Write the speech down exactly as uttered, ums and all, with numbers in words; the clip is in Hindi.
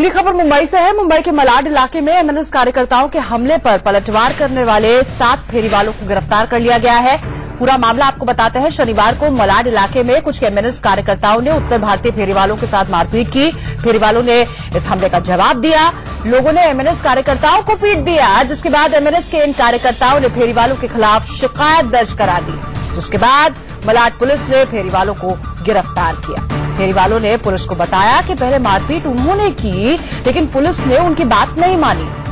अगली खबर मुंबई से है। मुंबई के मलाड इलाके में एमएनएस कार्यकर्ताओं के हमले पर पलटवार करने वाले सात फेरीवालों को गिरफ्तार कर लिया गया है। पूरा मामला आपको बताते हैं। शनिवार को मलाड इलाके में कुछ एमएनएस कार्यकर्ताओं ने उत्तर भारतीय फेरीवालों के साथ मारपीट की। फेरीवालों ने इस हमले का जवाब दिया। लोगों ने एमएनएस कार्यकर्ताओं को पीट दिया, जिसके बाद एमएनएस के इन कार्यकर्ताओं ने फेरीवालों के खिलाफ शिकायत दर्ज करा दी। उसके बाद मलाड पुलिस ने फेरीवालों को गिरफ्तार किया। फेरीवालों ने पुलिस को बताया कि पहले मारपीट उन्होंने की, लेकिन पुलिस ने उनकी बात नहीं मानी।